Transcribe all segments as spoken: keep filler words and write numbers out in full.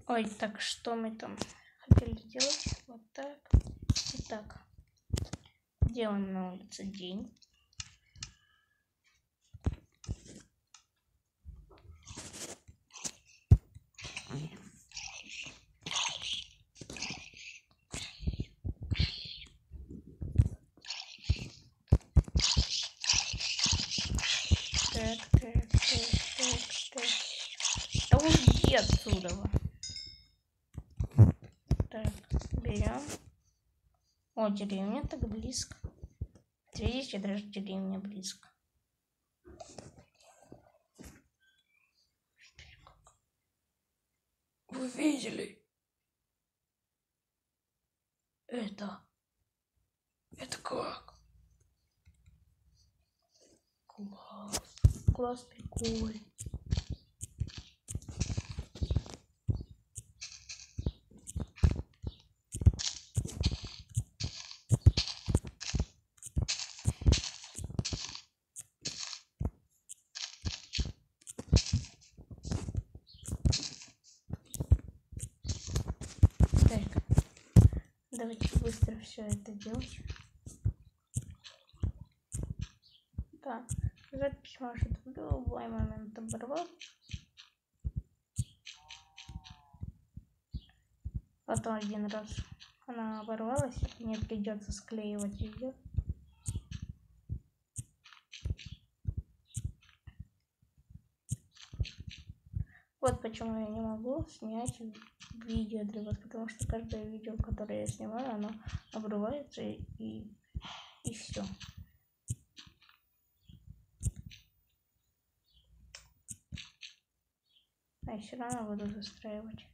Ой, так что мы там хотели сделать? Вот так. И так. Делаем на улице день. Так, так, так, так, так. Да уйди отсюда. Так, берем. О, деревня так близко. Видите, даже деревня близко. Вы видели? Это... Это как? Класс. Класс, прикольный. Так. Давайте быстро все это делать. Да. Запись может в любой момент оборвать. Потом один раз она оборвалась, мне придется склеивать ее. Вот почему я не могу снять видео для вас, потому что каждое видео, которое я снимаю, оно обрывается и, и, и все. А я все равно буду застраивать.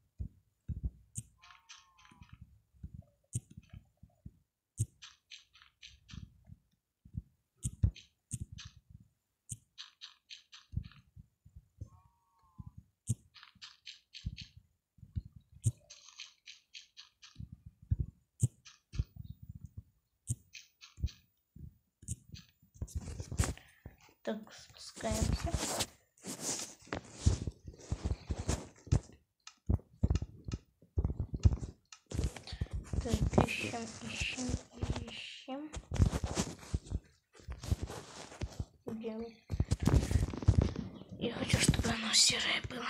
Так, спускаемся. Так, ищем, ищем, ищем. Где? Я хочу, чтобы оно серое было.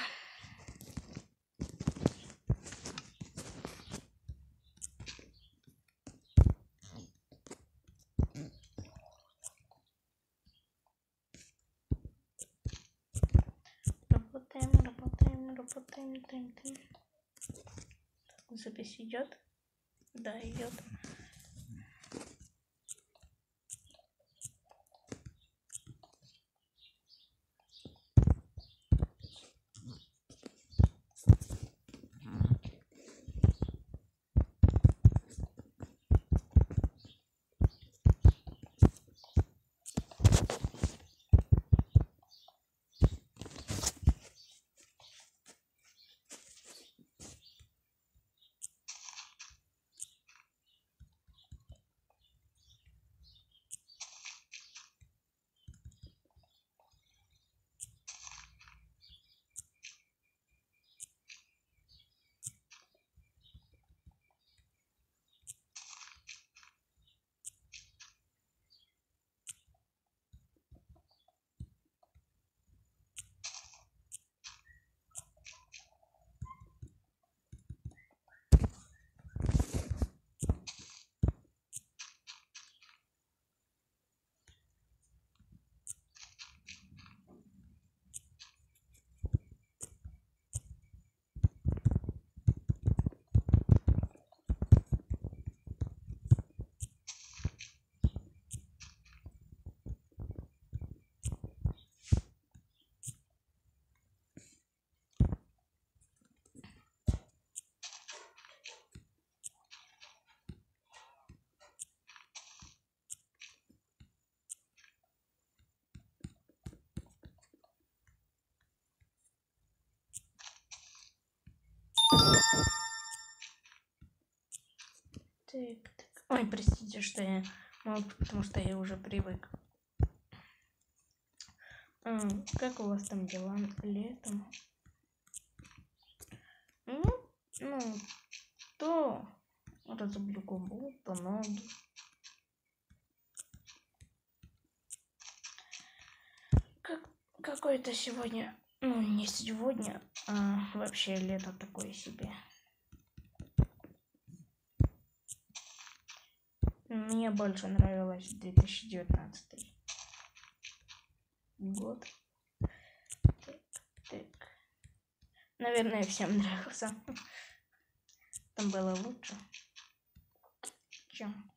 Работаем, работаем, работаем, тайм, тайм. Запись идет? Да, идет. Так, так. Ой, простите, что я молчу, потому что я уже привык. А, как у вас там дела летом? Ну, то разоблю губу, то ноги. Как какой-то сегодня, ну не сегодня, а вообще лето такое себе. Мне больше нравилось две тысячи девятнадцатый год. Так, так. Наверное, всем нравился. Там было лучше, чем